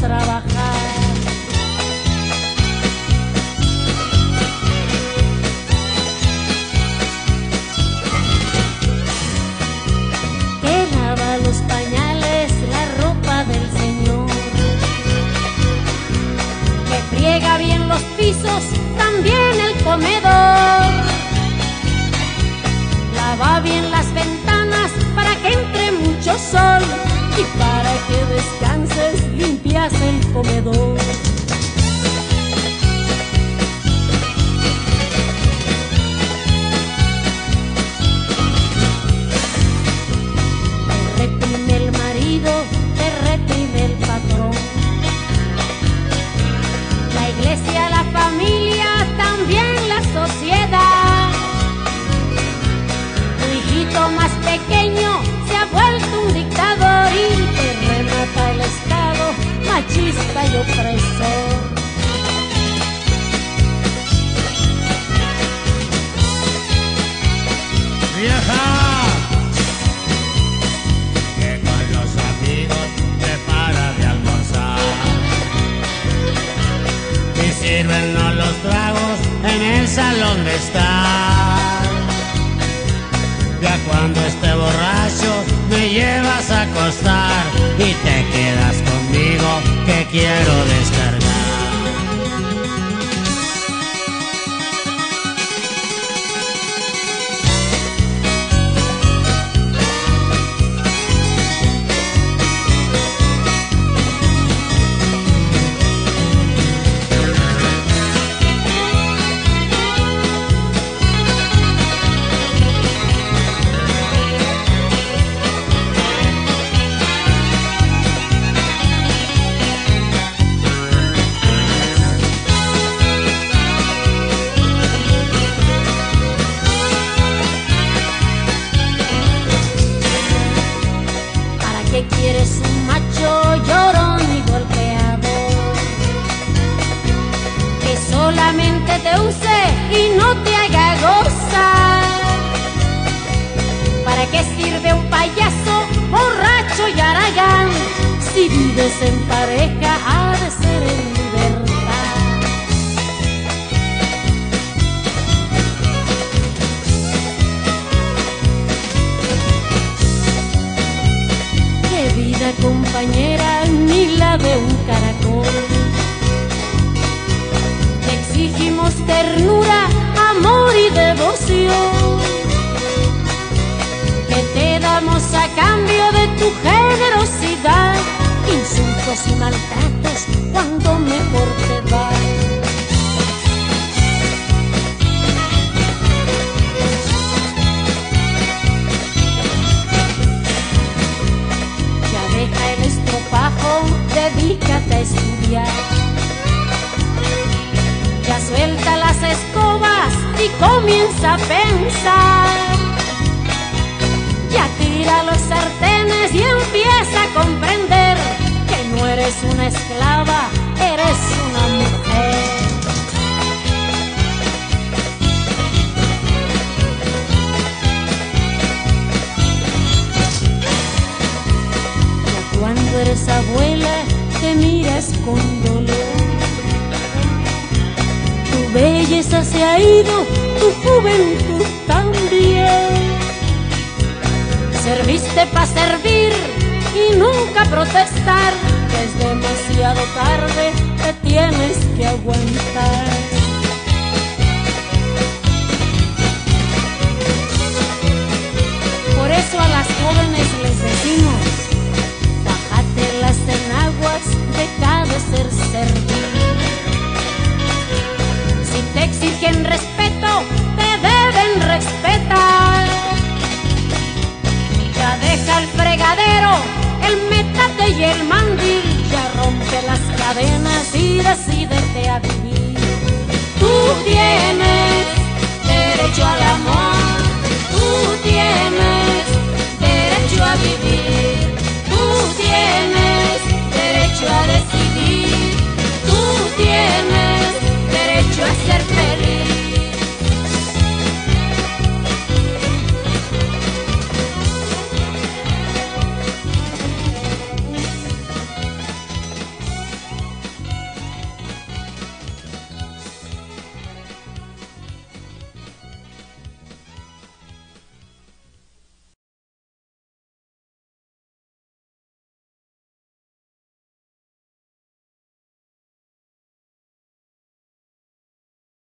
trabajar. Que lava los pañales, la ropa del Señor, que friega bien los pisos, también el comedor, lava bien las ventanas para que entre mucho sol y para que descanses limpias el comedor. Te reprime el marido, te reprime el patrón, la iglesia, la familia, también la sociedad. Tu hijito más pequeño se ha vuelto un dictador y te remata el Estado machista y opresor. Vieja, que con los amigos te para de almorzar y sirven los tragos en el salón de estar. Ya cuando esté borracho me llevas a acostar y te quedas conmigo que quiero descargar. ¿Qué quieres un macho llorón y golpeado? Que solamente te use y no te haga gozar. ¿Para qué sirve un payaso borracho y haragán? Si vives en pareja ha de ser en libertad. Vida compañera, ni la de un caracol. Te exigimos ternura, amor y devoción, que te damos a cambio de tu generosidad, insultos y maltratos cuando mejor te va. Deja el estropajo, dedícate a estudiar. Ya suelta las escobas y comienza a pensar. Ya tira los sartenes y empieza a comprender que no eres una esclava, eres una mujer. Cuando eres abuela te miras con dolor. Tu belleza se ha ido, tu juventud también. Serviste para servir y nunca protestar, que es demasiado tarde, te tienes que aguantar.